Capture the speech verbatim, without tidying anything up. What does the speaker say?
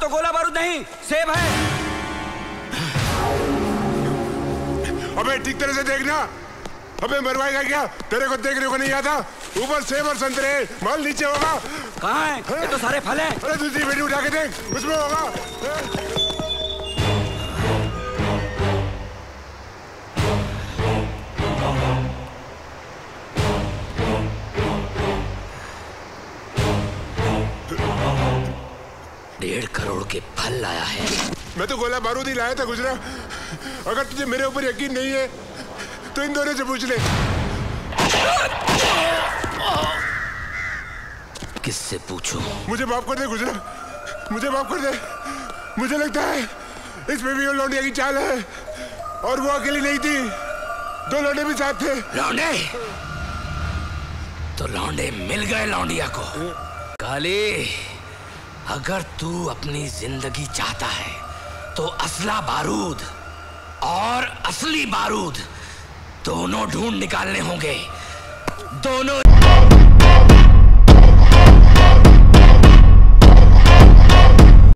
तो गोला बारूद नहीं, सेब है। अबे ठीक तरह से देखना। अबे मरवाएगा क्या? तेरे को देखने को नहीं आता? ऊपर सेब और संतरे, माल नीचे होगा। कहाँ है? ये तो सारे फल हैं। अरे दूसरी पेटी उठा के देख, उसमें होगा। डेढ़ करोड़ के फल लाया है। मैं तो गोला बारूद ही लाया था गुजरा। अगर तुझे मेरे ऊपर यकीन नहीं है तो इन दोनों से पूछ ले। किससे पूछूं? मुझे माफ कर दे गुजरा, मुझे माफ कर दे। मुझे लगता है इसमें भी वो लौंडिया की चाल है, और वो अकेली नहीं थी, दो लौंडे भी साथ थे। लौंडे? तो लौंडे मिल गए लौंडिया को। काली, अगर तू अपनी जिंदगी चाहता है तो असला बारूद और असली बारूद दोनों ढूंढ निकालने होंगे। दोनों